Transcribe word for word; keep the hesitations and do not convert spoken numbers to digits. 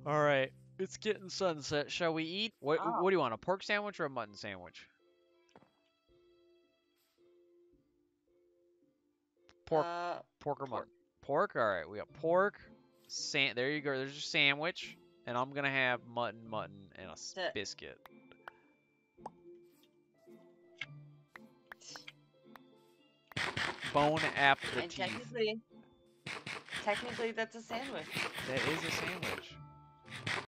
All right, it's getting sunset. Shall we eat? What Oh. What do you want? A pork sandwich or a mutton sandwich? Pork, Uh, pork or mutton? pork. Pork. All right, we got pork. San. There you go. There's your sandwich, and I'm gonna have mutton, mutton, and a s- The- biscuit. Bone And aperitif. technically, technically that's a sandwich. That is a sandwich.